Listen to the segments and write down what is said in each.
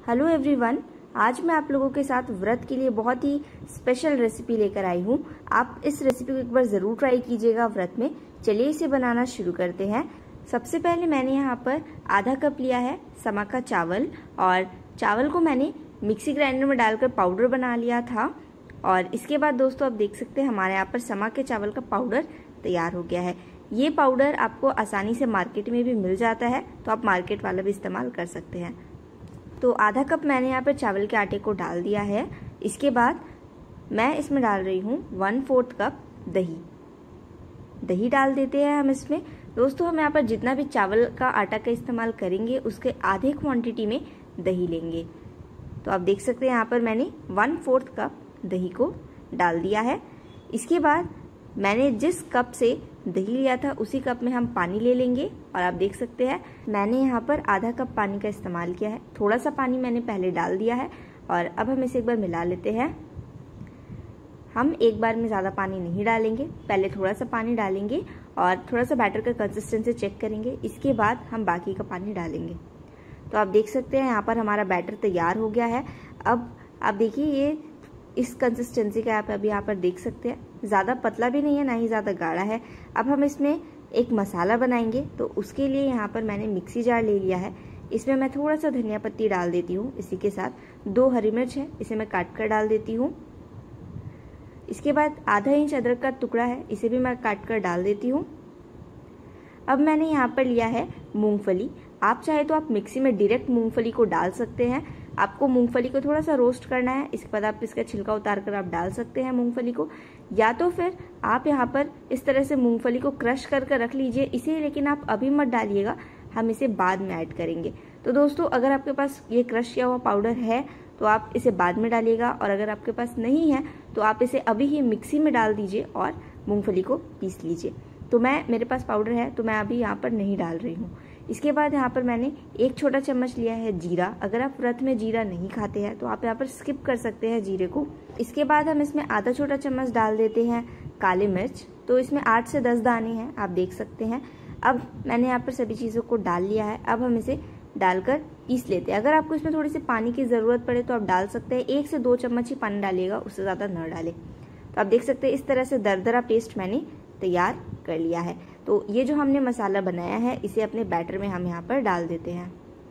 Hello everyone, आज मैं आप लोगों के साथ व्रत के लिए बहुत ही स्पेशल रेसिपी लेकर आई हूँ। आप इस रेसिपी को एक बार ज़रूर ट्राई कीजिएगा व्रत में। चलिए इसे बनाना शुरू करते हैं। सबसे पहले मैंने यहाँ पर आधा कप लिया है समा का चावल, और चावल को मैंने मिक्सी ग्राइंडर में डालकर पाउडर बना लिया था। और इसके बाद दोस्तों आप देख सकते हैं हमारे यहाँ पर समा के चावल का पाउडर तैयार हो गया है। ये पाउडर आपको आसानी से मार्केट में भी मिल जाता है, तो आप मार्केट वाला भी इस्तेमाल कर सकते हैं। तो आधा कप मैंने यहाँ पर चावल के आटे को डाल दिया है। इसके बाद मैं इसमें डाल रही हूँ 1/4 कप दही। दही डाल देते हैं हम इसमें। दोस्तों हम यहाँ पर जितना भी चावल का आटा का इस्तेमाल करेंगे उसके आधे क्वांटिटी में दही लेंगे। तो आप देख सकते हैं यहाँ पर मैंने 1/4 कप दही को डाल दिया है। इसके बाद मैंने जिस कप से दही लिया था उसी कप में हम पानी ले लेंगे, और आप देख सकते हैं मैंने यहाँ पर आधा कप पानी का इस्तेमाल किया है। थोड़ा सा पानी मैंने पहले डाल दिया है और अब हम इसे एक बार मिला लेते हैं। हम एक बार में ज़्यादा पानी नहीं डालेंगे, पहले थोड़ा सा पानी डालेंगे और थोड़ा सा बैटर का कंसिस्टेंसी चेक करेंगे। इसके बाद हम बाकी का पानी डालेंगे। तो आप देख सकते हैं यहाँ पर हमारा बैटर तैयार हो गया है। अब आप देखिए ये इस कंसिस्टेंसी का आप अभी यहाँ पर देख सकते हैं, ज़्यादा पतला भी नहीं है ना ही ज़्यादा गाढ़ा है। अब हम इसमें एक मसाला बनाएंगे, तो उसके लिए यहाँ पर मैंने मिक्सी जार ले लिया है। इसमें मैं थोड़ा सा धनिया पत्ती डाल देती हूँ। इसी के साथ 2 हरी मिर्च है, इसे मैं काट कर डाल देती हूँ। इसके बाद आधा इंच अदरक का टुकड़ा है, इसे भी मैं काट कर डाल देती हूँ। अब मैंने यहाँ पर लिया है मूंगफली। आप चाहे तो आप मिक्सी में डायरेक्ट मूंगफली को डाल सकते हैं। आपको मूंगफली को थोड़ा सा रोस्ट करना है, इसके बाद आप इसका छिलका उतार कर आप डाल सकते हैं मूंगफली को, या तो फिर आप यहाँ पर इस तरह से मूंगफली को क्रश कर रख लीजिए इसे, लेकिन आप अभी मत डालिएगा, हम इसे बाद में ऐड करेंगे। तो दोस्तों अगर आपके पास ये क्रश किया हुआ पाउडर है तो आप इसे बाद में डालिएगा, और अगर आपके पास नहीं है तो आप इसे अभी ही मिक्सी में डाल दीजिए और मूंगफली को पीस लीजिए। तो मेरे पास पाउडर है तो मैं अभी यहाँ पर नहीं डाल रही हूँ। इसके बाद यहाँ पर मैंने 1 छोटा चम्मच लिया है जीरा। अगर आप व्रत में जीरा नहीं खाते हैं तो आप यहाँ पर स्किप कर सकते हैं जीरे को। इसके बाद हम इसमें आधा छोटा चम्मच डाल देते हैं काली मिर्च। तो इसमें 8 से 10 दाने हैं, आप देख सकते हैं। अब मैंने यहाँ पर सभी चीज़ों को डाल लिया है। अब हम इसे डालकर पीस लेते हैं। अगर आपको इसमें थोड़ी सी पानी की ज़रूरत पड़े तो आप डाल सकते हैं। 1 से 2 चम्मच ही पानी डालिएगा, उससे ज़्यादा न डालें। तो आप देख सकते हैं इस तरह से दरदरा पेस्ट मैंने तैयार कर लिया है। तो ये जो हमने मसाला बनाया है इसे अपने बैटर में हम यहाँ पर डाल देते हैं।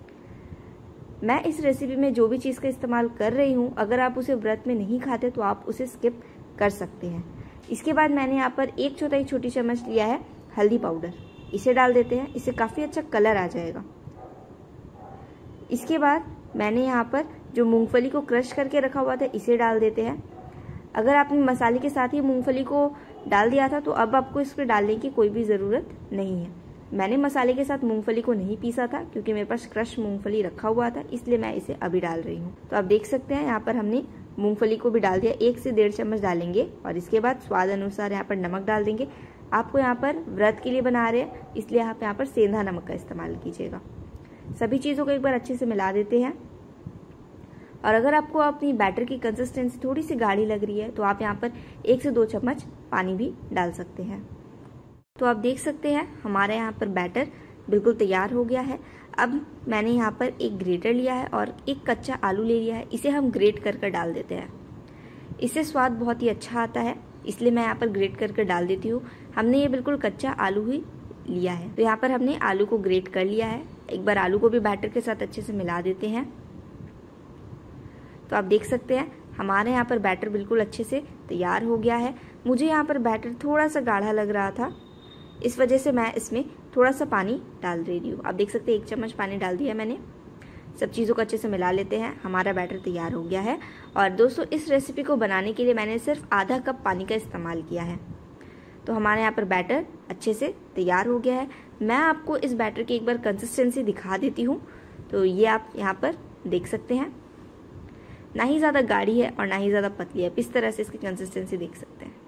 मैं इस रेसिपी में जो भी चीज़ का इस्तेमाल कर रही हूँ, अगर आप उसे व्रत में नहीं खाते तो आप उसे स्किप कर सकते हैं। इसके बाद मैंने यहाँ पर 1/4 छोटी चम्मच लिया है हल्दी पाउडर, इसे डाल देते हैं। इससे काफ़ी अच्छा कलर आ जाएगा। इसके बाद मैंने यहाँ पर जो मूंगफली को क्रश करके रखा हुआ था इसे डाल देते हैं। अगर आपने मसाले के साथ ही मूंगफली को डाल दिया था तो अब आपको इसको डालने की कोई भी ज़रूरत नहीं है। मैंने मसाले के साथ मूंगफली को नहीं पीसा था क्योंकि मेरे पास क्रश मूंगफली रखा हुआ था, इसलिए मैं इसे अभी डाल रही हूँ। तो आप देख सकते हैं यहाँ पर हमने मूंगफली को भी डाल दिया। 1 से 1.5 चम्मच डालेंगे, और इसके बाद स्वाद अनुसार यहाँ पर नमक डाल देंगे। आपको यहाँ पर व्रत के लिए बना रहे हैं इसलिए आप यहाँ पर सेंधा नमक का इस्तेमाल कीजिएगा। सभी चीज़ों को एक बार अच्छे से मिला देते हैं। और अगर आपको अपनी बैटर की कंसिस्टेंसी थोड़ी सी गाढ़ी लग रही है तो आप यहाँ पर 1 से 2 चम्मच पानी भी डाल सकते हैं। तो आप देख सकते हैं हमारे यहाँ पर बैटर बिल्कुल तैयार हो गया है। अब मैंने यहाँ पर एक ग्रेटर लिया है और एक कच्चा आलू ले लिया है, इसे हम ग्रेट कर डाल देते हैं। इससे स्वाद बहुत ही अच्छा आता है, इसलिए मैं यहाँ पर ग्रेट कर डाल देती हूँ। हमने ये बिल्कुल कच्चा आलू ही लिया है। तो यहाँ पर हमने आलू को ग्रेट कर लिया है। एक बार आलू को भी बैटर के साथ अच्छे से मिला देते हैं। तो आप देख सकते हैं हमारे यहाँ पर बैटर बिल्कुल अच्छे से तैयार हो गया है। मुझे यहाँ पर बैटर थोड़ा सा गाढ़ा लग रहा था, इस वजह से मैं इसमें थोड़ा सा पानी डाल रही हूँ। आप देख सकते हैं 1 चम्मच पानी डाल दिया मैंने। सब चीज़ों को अच्छे से मिला लेते हैं। हमारा बैटर तैयार हो गया है। और दोस्तों इस रेसिपी को बनाने के लिए मैंने सिर्फ आधा कप पानी का इस्तेमाल किया है। तो हमारे यहाँ पर बैटर अच्छे से तैयार हो गया है। मैं आपको इस बैटर की एक बार कंसिस्टेंसी दिखा देती हूँ। तो ये आप यहाँ पर देख सकते हैं, ना ही ज़्यादा गाढ़ी है और ना ही ज़्यादा पतली है। इस तरह से इसकी कंसिस्टेंसी देख सकते हैं,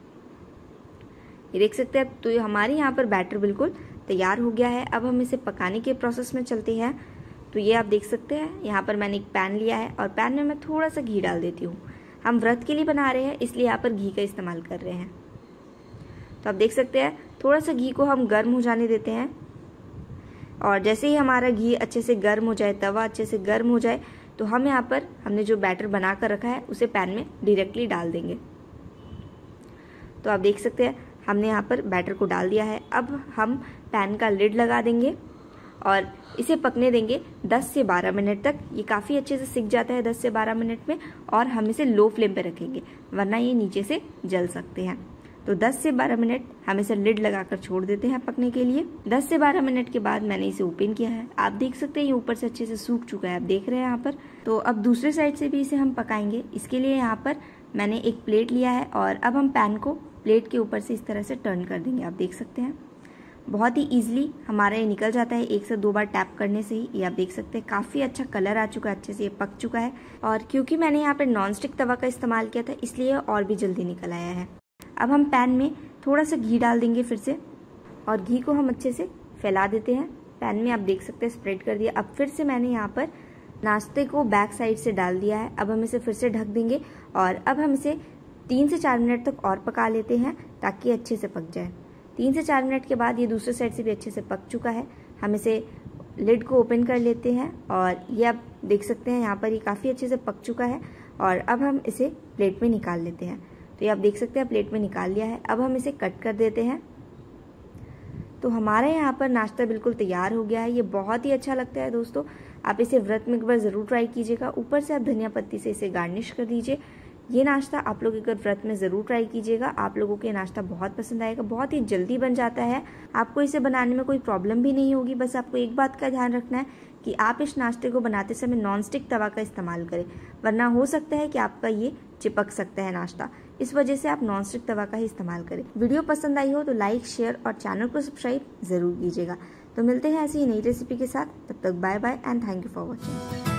ये देख सकते हैं। तो ये हमारे यहाँ पर बैटर बिल्कुल तैयार हो गया है। अब हम इसे पकाने के प्रोसेस में चलते हैं। तो ये आप देख सकते हैं यहाँ पर मैंने एक पैन लिया है और पैन में मैं थोड़ा सा घी डाल देती हूँ। हम व्रत के लिए बना रहे हैं इसलिए यहाँ पर घी का इस्तेमाल कर रहे हैं। तो आप देख सकते हैं थोड़ा सा घी को हम गर्म हो जाने देते हैं, और जैसे ही हमारा घी अच्छे से गर्म हो जाए, तवा अच्छे से गर्म हो जाए, तो हम यहाँ पर हमने जो बैटर बना कर रखा है उसे पैन में डायरेक्टली डाल देंगे। तो आप देख सकते हैं हमने यहाँ पर बैटर को डाल दिया है। अब हम पैन का लिड लगा देंगे और इसे पकने देंगे 10 से 12 मिनट तक। ये काफ़ी अच्छे से सिक जाता है 10 से 12 मिनट में, और हम इसे लो फ्लेम पे रखेंगे वरना ये नीचे से जल सकते हैं। तो 10 से 12 मिनट हम इसे लिड लगाकर छोड़ देते हैं पकने के लिए। 10 से 12 मिनट के बाद मैंने इसे ओपन किया है। आप देख सकते हैं ये ऊपर से अच्छे से सूख चुका है, आप देख रहे हैं यहाँ पर। तो अब दूसरे साइड से भी इसे हम पकाएंगे। इसके लिए यहाँ पर मैंने एक प्लेट लिया है और अब हम पैन को प्लेट के ऊपर से इस तरह से टर्न कर देंगे। आप देख सकते हैं बहुत ही ईजिली हमारा ये निकल जाता है 1 से 2 बार टैप करने से ही। ये आप देख सकते हैं काफ़ी अच्छा कलर आ चुका है, अच्छे से ये पक चुका है। और क्योंकि मैंने यहाँ पर नॉनस्टिक तवा का इस्तेमाल किया था इसलिए और भी जल्दी निकल आया है। अब हम पैन में थोड़ा सा घी डाल देंगे फिर से, और घी को हम अच्छे से फैला देते हैं। पैन में आप देख सकते हैं स्प्रेड कर दिया। अब फिर से मैंने यहाँ पर नाश्ते को बैक साइड से डाल दिया है। अब हम इसे फिर से ढक देंगे और अब हम इसे 3 से 4 मिनट तक और पका लेते हैं ताकि अच्छे से पक जाए। 3 से 4 मिनट के बाद ये दूसरे साइड से भी अच्छे से पक चुका है। हम इसे लिड को ओपन कर लेते हैं और ये आप देख सकते हैं यहाँ पर ये काफ़ी अच्छे से पक चुका है। और अब हम इसे प्लेट में निकाल लेते हैं। तो ये आप देख सकते हैं प्लेट में निकाल लिया है। अब हम इसे कट कर देते हैं। तो हमारे यहाँ पर नाश्ता बिल्कुल तैयार हो गया है। ये बहुत ही अच्छा लगता है दोस्तों, आप इसे व्रत में एक बार ज़रूर ट्राई कीजिएगा। ऊपर से आप धनिया पत्ती से इसे गार्निश कर दीजिए। ये नाश्ता आप लोग अगर व्रत में ज़रूर ट्राई कीजिएगा, आप लोगों को ये नाश्ता बहुत पसंद आएगा। बहुत ही जल्दी बन जाता है, आपको इसे बनाने में कोई प्रॉब्लम भी नहीं होगी। बस आपको एक बात का ध्यान रखना है कि आप इस नाश्ते को बनाते समय नॉनस्टिक तवा का इस्तेमाल करें, वरना हो सकता है कि आपका ये चिपक सकता है नाश्ता। इस वजह से आप नॉनस्टिक तवा का ही इस्तेमाल करें। वीडियो पसंद आई हो तो लाइक, शेयर और चैनल को सब्सक्राइब ज़रूर कीजिएगा। तो मिलते हैं ऐसी ही नई रेसिपी के साथ, तब तक bye bye and thank you for watching.